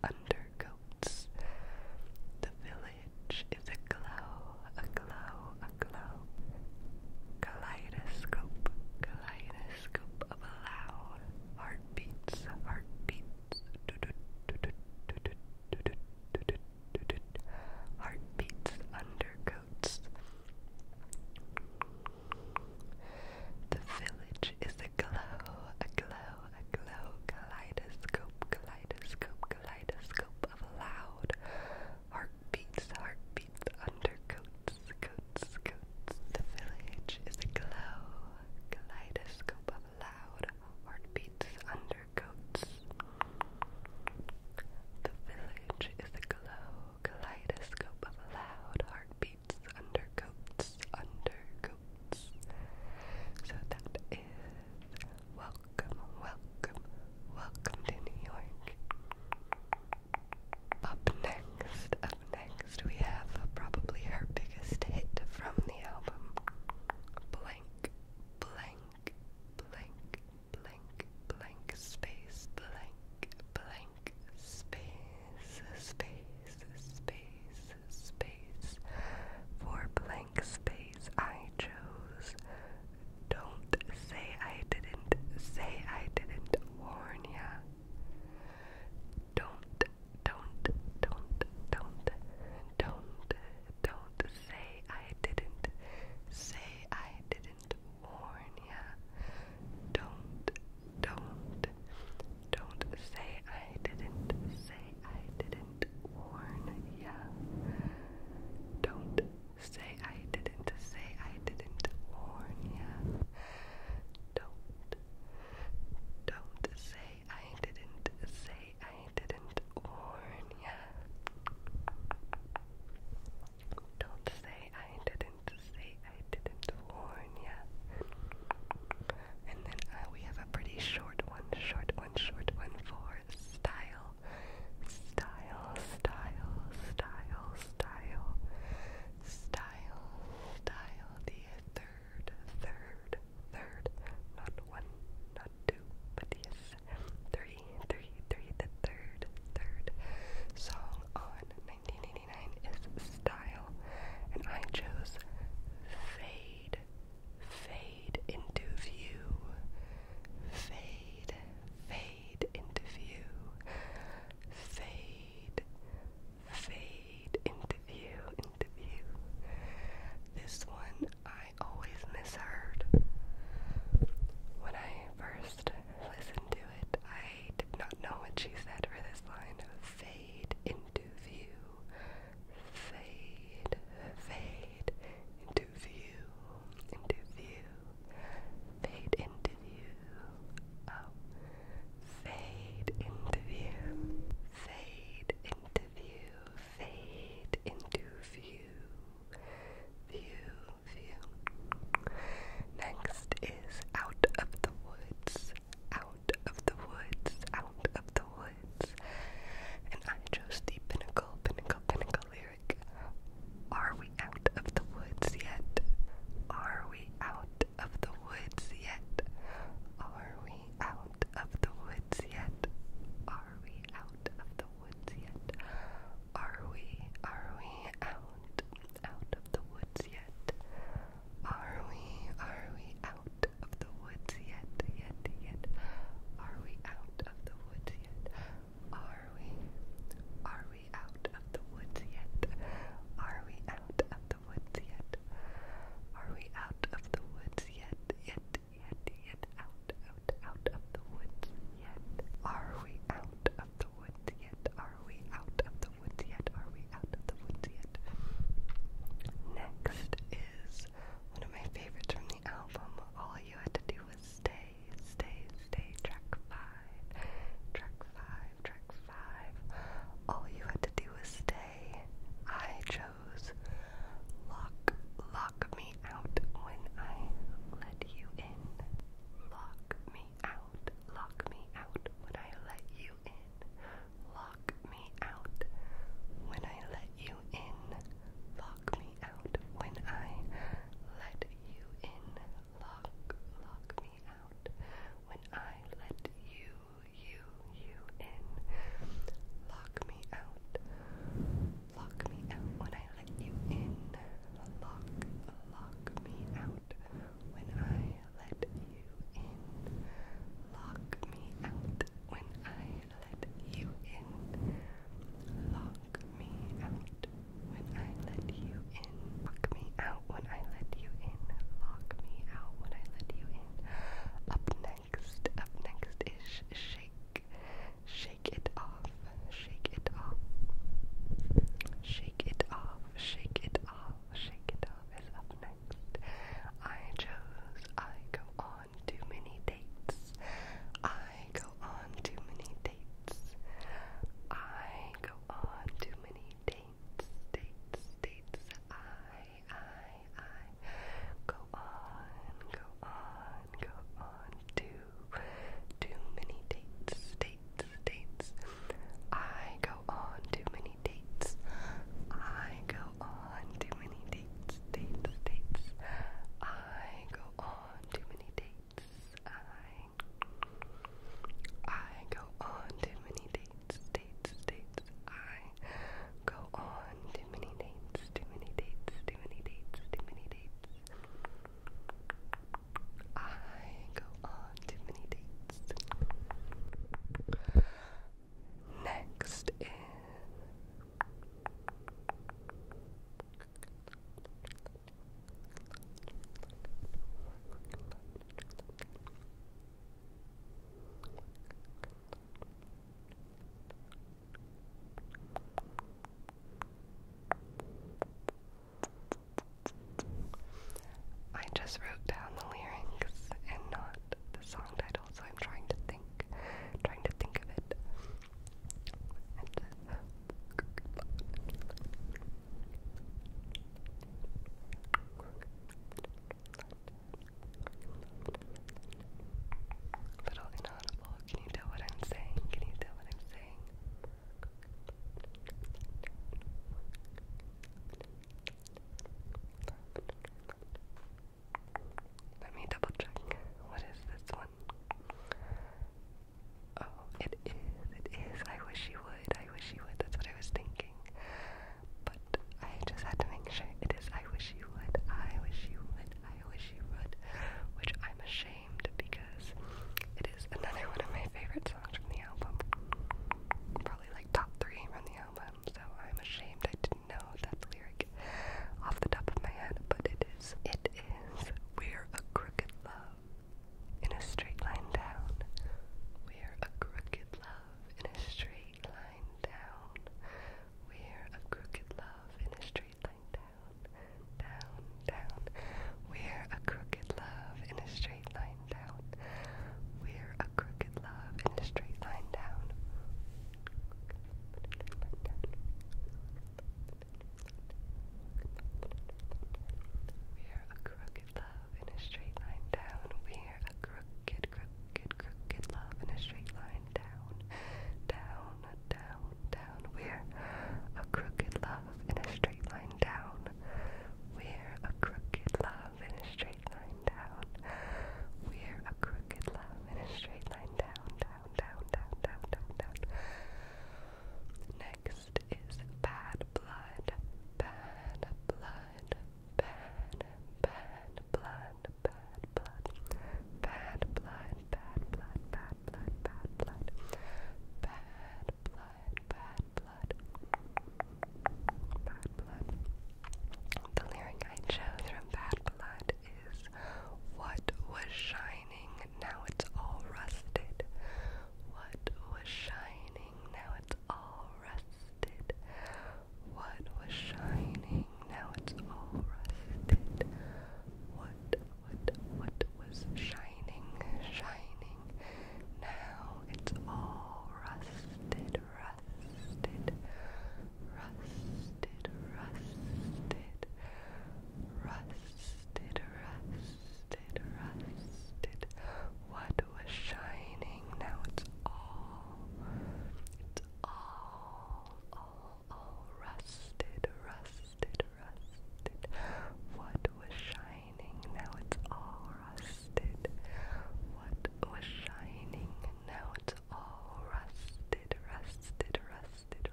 undercoats. The village is a glow, a glow, a glow. Kaleidoscope, kaleidoscope of loud heartbeats, heartbeats. Heartbeats, undercoats. The village is a glow, a glow, a glow. Kaleidoscope, kaleidoscope, kaleidoscope.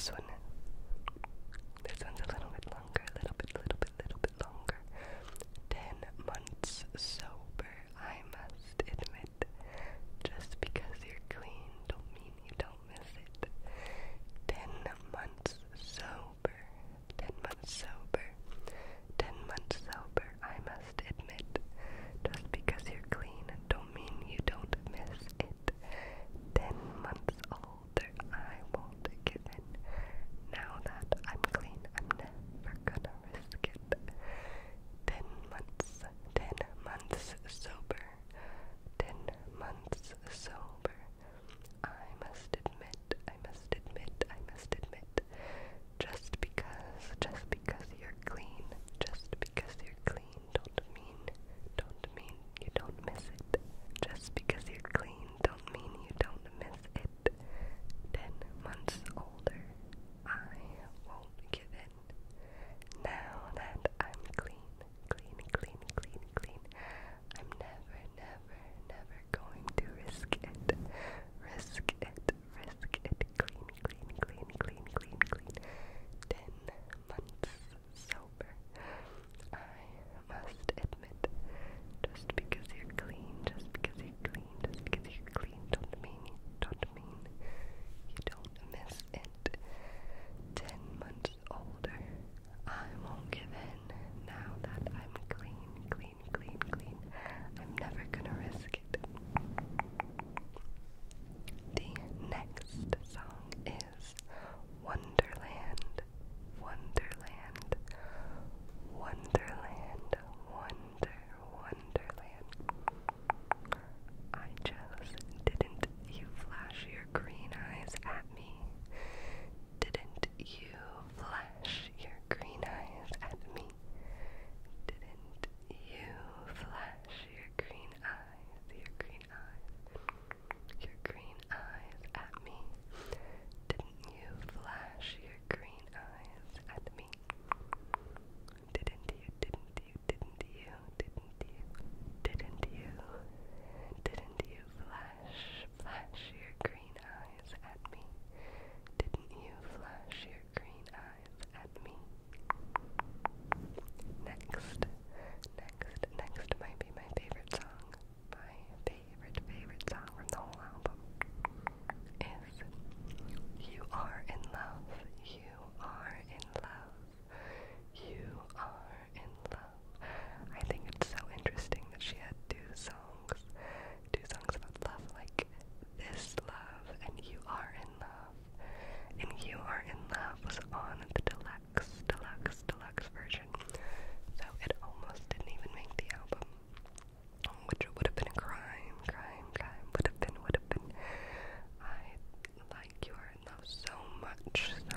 This one's a little bit longer, a little bit longer. 10 months sober, I must admit. Just because you're clean don't mean you don't miss it. 10 months sober, 10 months sober, 10 months sober, I must admit. Just because you're clean don't mean you don't miss it. 10 months older, I won't give in. Now that I'm clean, I'm never gonna risk it. 10 months sober, 10 months sober. I must admit, just because you're clean, don't mean you don't miss it. Just because you're clean don't mean you don't miss it. 10 months older, I won't give in. Now that I'm clean, I'm never going to risk it. Clean. 10 months sober. I must admit, just because you're clean, don't mean you don't miss it. 10 months older, I won't give in. Now that I'm clean, I'm never gonna risk it. The next song is Wonderland. I just didn't you flash your green eyes at me? Didn't you flash your green eyes at me? Didn't you flash your green eyes at me? Didn't you flash your green eyes at me? Didn't you flash your green eyes at me? Didn't you flash your green eyes at me? Next might be my favorite song. My favorite song from the whole album is You Are in Love. You are in love. You are in love. I think it's so interesting that she had two songs about love, like This Love and You Are in Love. And You Are in Love was on the deluxe version. So it almost didn't even make the album, which would have been a crime, would have been. I like You Are in Love so much